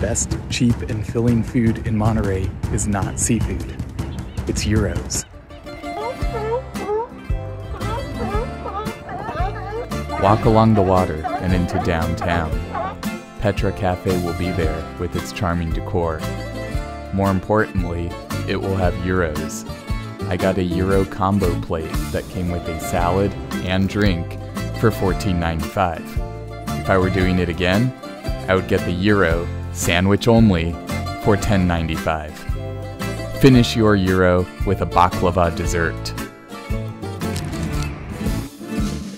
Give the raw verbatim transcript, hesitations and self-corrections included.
best, cheap, and filling food in Monterey is not seafood. It's gyros. Walk along the water and into downtown. Petra Cafe will be there with its charming decor. More importantly, it will have gyros. I got a gyro combo plate that came with a salad and drink for fourteen ninety-five. If I were doing it again, I would get the gyro sandwich only for ten ninety-five. Finish your gyro with a baklava dessert.